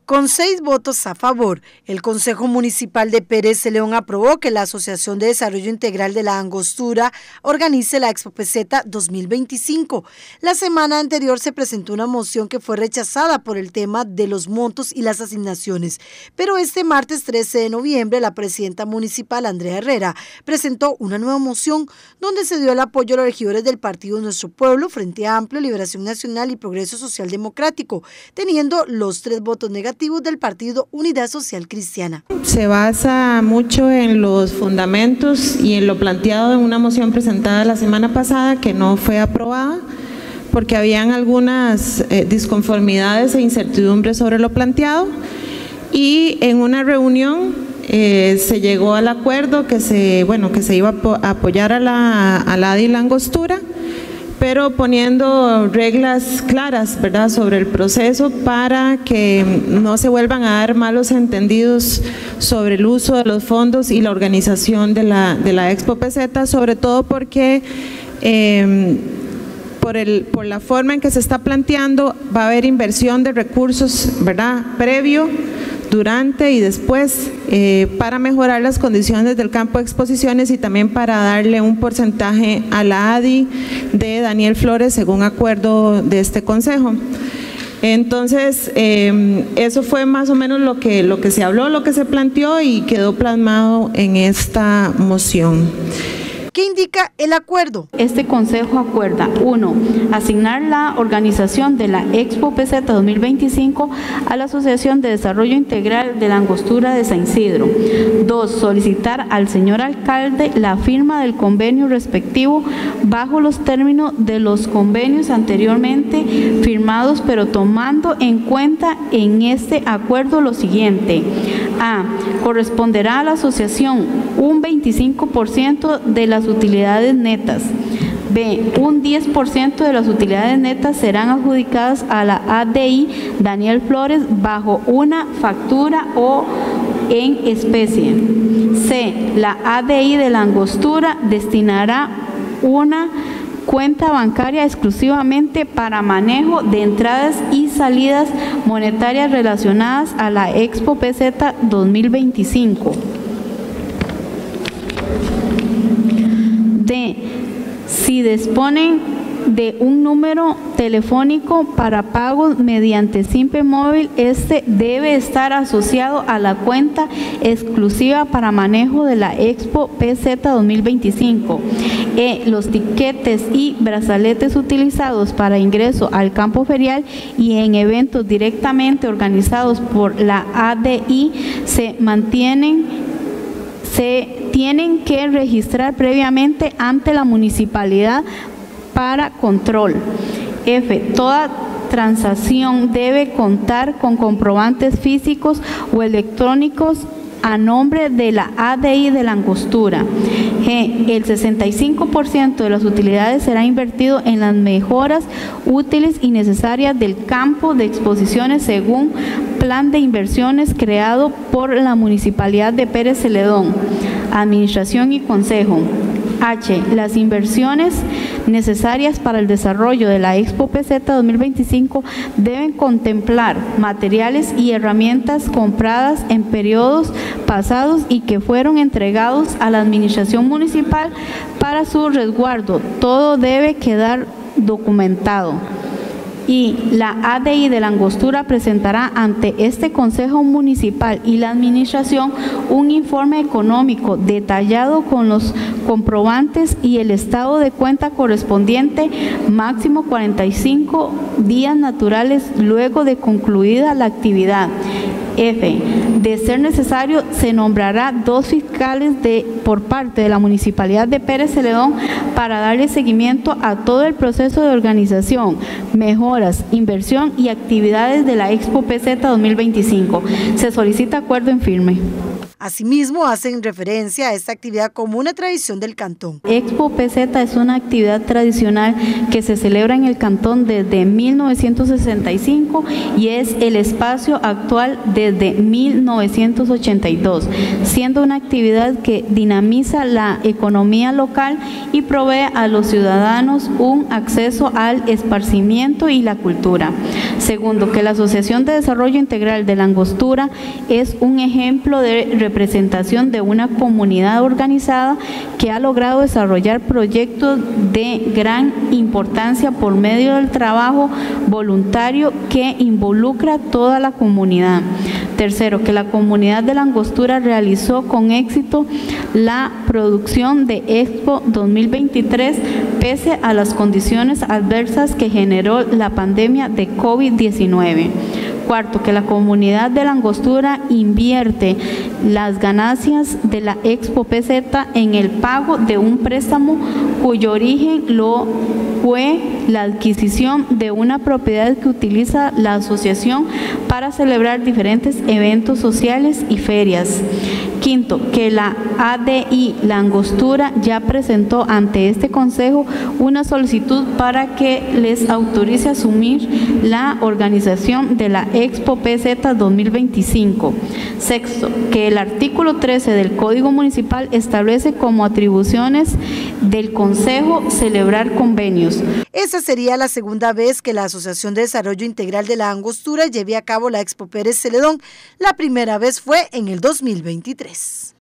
Con 6 votos a favor, el Consejo Municipal de Pérez Celedón aprobó que la Asociación de Desarrollo Integral de la Angostura organice la Expo Peseta 2025. La semana anterior se presentó una moción que fue rechazada por el tema de los montos y las asignaciones, pero este martes 13 de noviembre la presidenta municipal Andrea Herrera presentó una nueva moción donde se dio el apoyo a los regidores del partido Nuestro Pueblo, Frente Amplio, Liberación Nacional y Progreso Social Democrático, teniendo los 3 votos negativos del partido Unidad Social Cristiana. Se basa mucho en los fundamentos y en lo planteado en una moción presentada la semana pasada que no fue aprobada porque habían algunas disconformidades e incertidumbres sobre lo planteado, y en una reunión se llegó al acuerdo que se iba a apoyar a la ADI y la Angostura, pero poniendo reglas claras, ¿verdad?, sobre el proceso para que no se vuelvan a dar malos entendidos sobre el uso de los fondos y la organización de la Expo Peseta, sobre todo porque por la forma en que se está planteando va a haber inversión de recursos, ¿verdad?, previo, durante y después, para mejorar las condiciones del campo de exposiciones y también para darle un porcentaje a la ADI de Daniel Flores según acuerdo de este consejo. Entonces, eso fue más o menos lo que se habló, lo que se planteó y quedó plasmado en esta moción. ¿Qué indica el acuerdo? Este consejo acuerda: 1. Asignar la organización de la Expo Peseta 2025 a la Asociación de Desarrollo Integral de la Angostura de San Isidro. 2. Solicitar al señor alcalde la firma del convenio respectivo bajo los términos de los convenios anteriormente firmados, pero tomando en cuenta en este acuerdo lo siguiente: A. Corresponderá a la asociación un 25% de las utilidades netas. B. Un 10% de las utilidades netas serán adjudicadas a la ADI Daniel Flores bajo una factura o en especie. C. La ADI de la Angostura destinará una cuenta bancaria exclusivamente para manejo de entradas y salidas monetarias relacionadas a la Expo Peseta 2025. D. Si disponen de un número telefónico para pagos mediante Simpe Móvil, este debe estar asociado a la cuenta exclusiva para manejo de la Expo Peseta 2025. Los tiquetes y brazaletes utilizados para ingreso al campo ferial y en eventos directamente organizados por la ADI se tienen que registrar previamente ante la municipalidad para control. F. Toda transacción debe contar con comprobantes físicos o electrónicos a nombre de la ADI de la Angostura. G. El 65% de las utilidades será invertido en las mejoras útiles y necesarias del campo de exposiciones según plan de inversiones creado por la Municipalidad de Pérez Celedón, Administración y Consejo. H. Las inversiones necesarias para el desarrollo de la Expo Peseta 2025 deben contemplar materiales y herramientas compradas en periodos pasados y que fueron entregados a la administración municipal para su resguardo. Todo debe quedar documentado. Y la ADI de la Angostura presentará ante este Consejo Municipal y la Administración un informe económico detallado con los comprobantes y el estado de cuenta correspondiente, máximo 45 días naturales luego de concluida la actividad. F. De ser necesario, se nombrará 2 fiscales por parte de la Municipalidad de Pérez Celedón para darle seguimiento a todo el proceso de organización, mejoras, inversión y actividades de la Expo Peseta 2025. Se solicita acuerdo en firme. Asimismo, hacen referencia a esta actividad como una tradición del cantón. Expo PZ es una actividad tradicional que se celebra en el cantón desde 1965 y es el espacio actual desde 1982, siendo una actividad que dinamiza la economía local y provee a los ciudadanos un acceso al esparcimiento y la cultura. Segundo, que la Asociación de Desarrollo Integral de la Angostura es un ejemplo de representación de una comunidad organizada que ha logrado desarrollar proyectos de gran importancia por medio del trabajo voluntario que involucra a toda la comunidad. Tercero, que la comunidad de la Angostura realizó con éxito la producción de Expo 2023 pese a las condiciones adversas que generó la pandemia de COVID-19. Cuarto, que la comunidad de la Angostura invierte las ganancias de la Expo PZ en el pago de un préstamo cuyo origen fue la adquisición de una propiedad que utiliza la asociación para celebrar diferentes eventos sociales y ferias. Quinto, que la ADI La Angostura ya presentó ante este consejo una solicitud para que les autorice asumir la organización de la Expo PZ 2025. Sexto, que el artículo 13 del Código Municipal establece como atribuciones del consejo celebrar convenios. Esa sería la segunda vez que la Asociación de Desarrollo Integral de la Angostura lleve a cabo la Expo Pérez Celedón. La primera vez fue en el 2023.